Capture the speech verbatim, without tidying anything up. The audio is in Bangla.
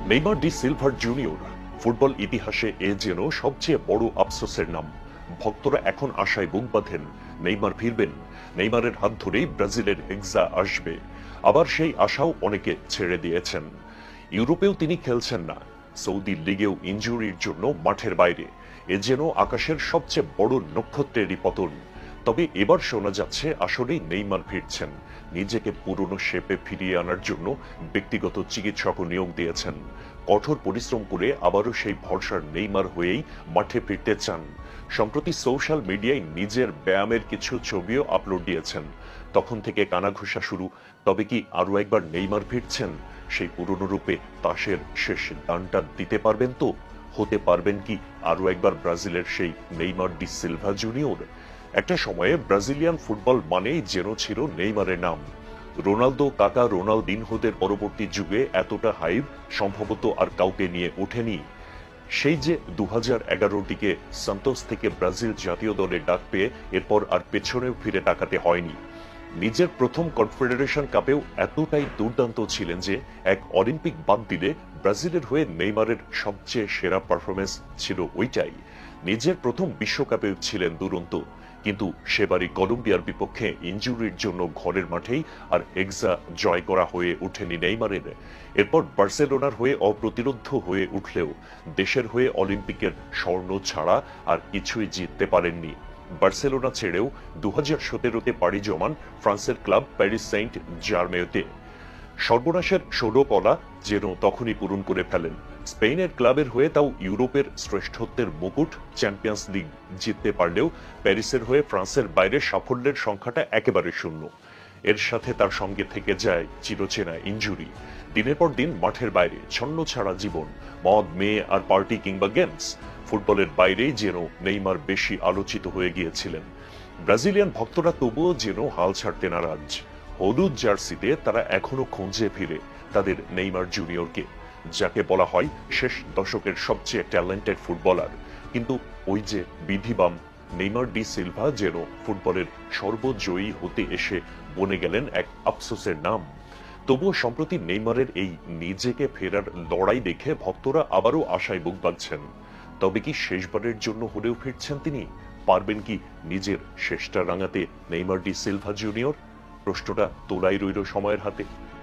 Neymar da Silva Junior football ইতিহাসে এ যেন সবচেয়ে বড় আফসোসের নাম। ভক্তরা এখন আশায় বুক বাঁধেন নেইমার ফিরবেন, নেইমারের হাত ধরেই ব্রাজিলের হেক্সা আসবে। আবার সেই আশাও অনেকে ছেড়ে দিয়েছেন। ইউরোপেও তিনি খেলছেন না, সৌদি লিগেও ইনজুরির জন্য মাঠের বাইরে। এ যেন আকাশের সবচেয়ে বড় নক্ষত্রেরই পতন। তবে এবার শোনা যাচ্ছে আসলেই নেইমার ফিরছেন। নিজেকে পুরনো শেপে ফিরিয়ে আনার জন্য ব্যক্তিগত চিকিৎসকও নিয়োগ দিয়েছেন। কঠোর পরিশ্রম করে আবারও সেই ভরসার নেইমার হয়েই মাঠে ফিরতে চান। সম্প্রতি সোশ্যাল মিডিয়ায় নিজের ব্যায়ামের কিছু ছবিও আপলোড দিয়েছেন। তখন থেকে কানাঘুষা শুরু, তবে কি আরো একবার নেইমার ফিরছেন? সেই পুরনো রূপে তাসের শেষ দানটা দিতে পারবেন তো? হতে পারবেন কি আরো একবার ব্রাজিলের সেই নেইমার ডি সিলভা জুনিয়র? একটা সময়ে ব্রাজিলিয়ান ফুটবল মানেই যেন ছিল নেইমারের নাম। রোনালদো, কাকা, রোনালদিনহোদের পরবর্তী যুগে এতটা হাইপ সম্ভবত আর কাউকে নিয়ে ওঠেনি। সেই যে দু হাজার এগারোর দিকে সান্তোস থেকে ব্রাজিল জাতীয় দলে ডাক পেয়ে এরপর আর পেছনেও ফিরে তাকাতে হয়নি। নিজের প্রথম কনফেডারেশন কাপেও এতটাই দুর্দান্ত ছিলেন যে এক অলিম্পিক বাদ দিলে ব্রাজিলের হয়ে নেইমারের সবচেয়ে সেরা পারফরমেন্স ছিল ওইটাই। নিজের প্রথম বিশ্বকাপেও ছিলেন দুরন্ত, কিন্তু সেবারই কলম্বিয়ার বিপক্ষে ইনজুরির জন্য ঘরের মাঠেই আর হেক্সা জয় করা হয়ে ওঠেনি নেইমারের। এরপর বার্সেলোনার হয়ে অপ্রতিরোধ্য হয়ে উঠলেও দেশের হয়ে অলিম্পিকের স্বর্ণ ছাড়া আর কিছুই জিততে পারেননি। বার্সেলোনা ছেড়েও দু হাজার সতেরোতে পাড়ি জমান ফ্রান্সের ক্লাব প্যারিস সেইন্ট জার্মেইতে। সর্বনাশের ষোলো কলা যেন তখনই পূরণ করে ফেলেন। স্পেনের ক্লাবের হয়ে তাও ইউরোপের শ্রেষ্ঠত্বের মুকুট, চ্যাম্পিয়ন্স লিগ জিততে পারলেও প্যারিসের হয়ে ফ্রান্সের বাইরে সাফল্যের সংখ্যাটা একেবারে শূন্য। এর সাথে তার সঙ্গে থেকে যায় চিরচেনা ইনজুরি। দিনের পর দিন মাঠের বাইরে ছন্ন ছাড়া জীবন, মদ, মেয়ে আর পার্টি কিংবা গেমস। ফুটবলের বাইরেই যেন নেইমার বেশি আলোচিত হয়ে গিয়েছিলেন। ব্রাজিলিয়ান ভক্তরা তবুও যেন হাল ছাড়তে নারাজ। হলুদ জার্সিতে তারা এখনো খুঁজে ফিরে তাদের নেইমার জুনিয়রকে, যাকে বলা হয় শেষ দশকের সবচেয়ে ট্যালেন্টেড ফুটবলার। কিন্তু ওই যে বিধিবাম নেইমার ডি সিলভা যেন ফুটবলের সর্বজয়ী হতে এসে বনে গেলেন এক আফসোসের নাম। তবুও সম্প্রতি নেইমারের এই নিজেকে ফেরার লড়াই দেখে ভক্তরা আবারও আশায় বুক বাঁধছেন। তবে কি শেষবারের জন্য হলেও ফিরছেন তিনি? পারবেন কি নিজের শেষটা রাঙাতে নেইমার ডি সিলভা জুনিয়র? প্রশ্নটা তোলাই রইল সময়ের হাতে।